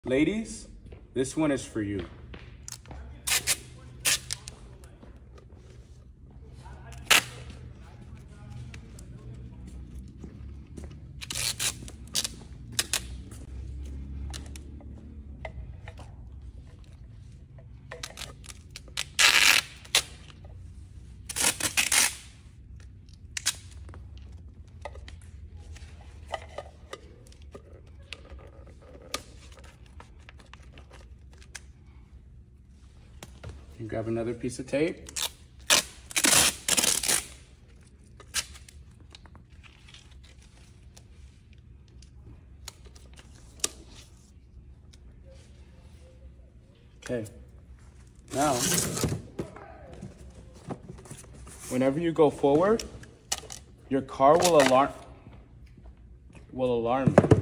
Ladies, this one is for you. You grab another piece of tape. Okay. Now, whenever you go forward, your car will alarm you.